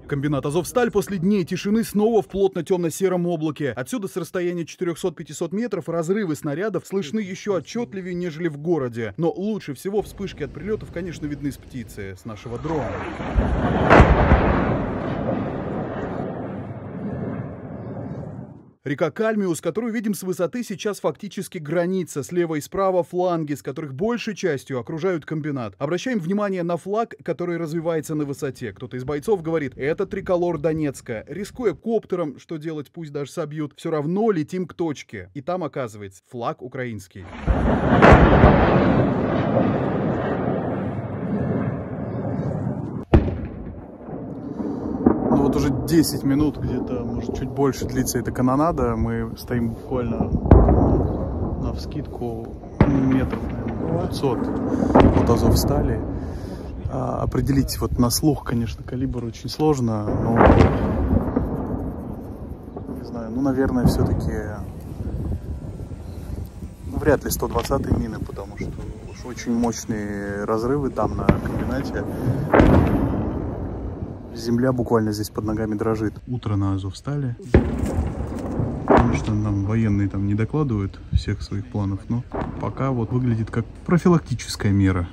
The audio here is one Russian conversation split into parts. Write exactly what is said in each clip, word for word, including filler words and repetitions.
Комбинат «Азовсталь» после дней тишины снова в плотно темно-сером облаке. Отсюда с расстояния четырёхсот-пятисот метров разрывы снарядов слышны еще отчетливее, нежели в городе. Но лучше всего вспышки от прилетов, конечно, видны с птицы, с нашего дрона. Река Кальмиус, которую видим с высоты, сейчас фактически граница. Слева и справа фланги, с которых большей частью окружают комбинат. Обращаем внимание на флаг, который развивается на высоте. Кто-то из бойцов говорит: это триколор Донецка. Рискуя коптером, что делать, пусть даже собьют, все равно летим к точке. И там оказывается флаг украинский. Вот уже десять минут, где-то, может, чуть больше длится эта канонада. Мы стоим буквально навскидку метров, наверное, пятьсот от Азовстали. А, определить вот на слух, конечно, калибр очень сложно, но, не знаю, ну, наверное, все-таки ну, вряд ли сто двадцатые мины, потому что уж очень мощные разрывы там на комбинате. Земля буквально здесь под ногами дрожит. Утро на Азовстале. Конечно, нам военные там не докладывают всех своих планов, но пока вот выглядит как профилактическая мера.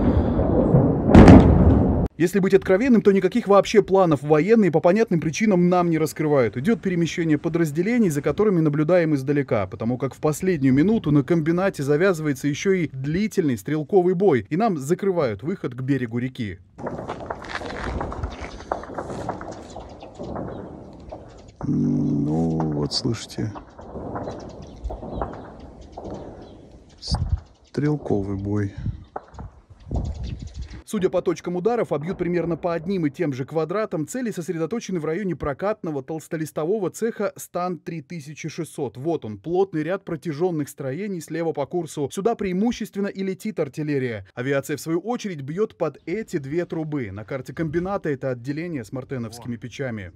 Если быть откровенным, то никаких вообще планов военные по понятным причинам нам не раскрывают. Идет перемещение подразделений, за которыми наблюдаем издалека, потому как в последнюю минуту на комбинате завязывается еще и длительный стрелковый бой, и нам закрывают выход к берегу реки. Ну, вот слышите, стрелковый бой. Судя по точкам ударов, обьют примерно по одним и тем же квадратам. Цели сосредоточены в районе прокатного толстолистового цеха Стан три тысячи шестьсот. Вот он, плотный ряд протяженных строений слева по курсу. Сюда преимущественно и летит артиллерия. Авиация, в свою очередь, бьет под эти две трубы. На карте комбината это отделение с мартеновскими печами.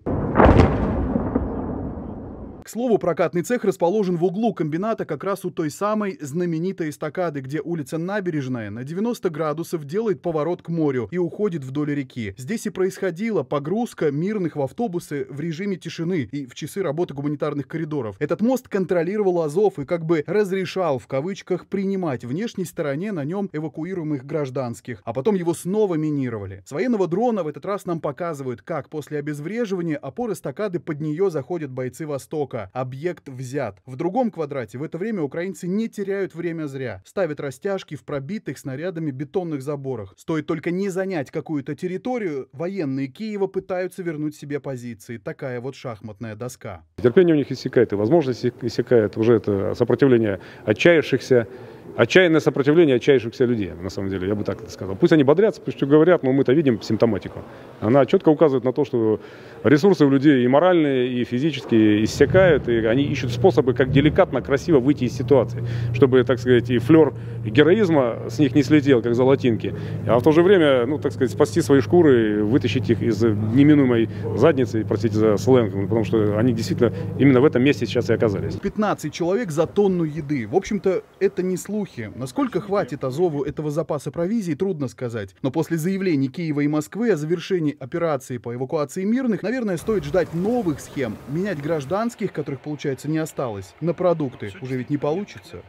К слову, прокатный цех расположен в углу комбината, как раз у той самой знаменитой эстакады, где улица Набережная на девяносто градусов делает поворот к морю и уходит вдоль реки. Здесь и происходила погрузка мирных в автобусы в режиме тишины и в часы работы гуманитарных коридоров. Этот мост контролировал Азов и как бы разрешал, в кавычках, принимать внешней стороне на нем эвакуируемых гражданских, а потом его снова минировали. С военного дрона в этот раз нам показывают, как после обезвреживания опор эстакады под нее заходят бойцы Востока. Объект взят. В другом квадрате в это время украинцы не теряют время зря. Ставят растяжки в пробитых снарядами бетонных заборах. Стоит только не занять какую-то территорию, военные Киева пытаются вернуть себе позиции. Такая вот шахматная доска. Терпение у них иссякает, и возможность иссякает. Уже это сопротивление отчаявшихся. Отчаянное сопротивление отчаявшихся людей, на самом деле, я бы так это сказал. Пусть они бодрятся, пусть говорят, но мы-то видим симптоматику. Она четко указывает на то, что ресурсы у людей и моральные, и физические иссякают, и они ищут способы, как деликатно, красиво выйти из ситуации, чтобы, так сказать, и флер героизма с них не слетел, как золотинки, а в то же время, ну, так сказать, спасти свои шкуры, вытащить их из неминуемой задницы, простите за сленг, потому что они действительно именно в этом месте сейчас и оказались. пятнадцать человек за тонну еды. В общем-то, это не слухи. Насколько хватит Азову этого запаса провизии, трудно сказать. Но после заявлений Киева и Москвы о завершении операции по эвакуации мирных, наверное, стоит ждать новых схем. Менять гражданских, которых, получается, не осталось, на продукты уже ведь не получится.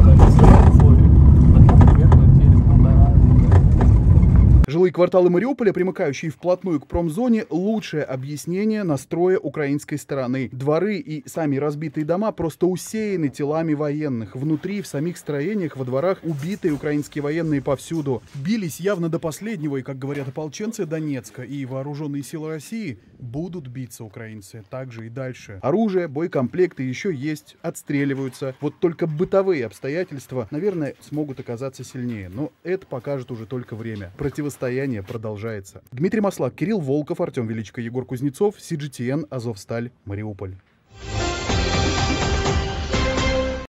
Жилые кварталы Мариуполя, примыкающие вплотную к промзоне, лучшее объяснение настроя украинской стороны. Дворы и сами разбитые дома просто усеяны телами военных. Внутри, в самих строениях, во дворах убитые украинские военные повсюду. Бились явно до последнего, и, как говорят ополченцы Донецка и вооруженные силы России, будут биться украинцы также и дальше. Оружие, боекомплекты еще есть, отстреливаются. Вот только бытовые обстоятельства, наверное, смогут оказаться сильнее. Но это покажет уже только время. Противостояние Состояние продолжается. Дмитрий Маслак, Кирилл Волков, Артем Величко, Егор Кузнецов, си джи ти эн, Азовсталь, Мариуполь.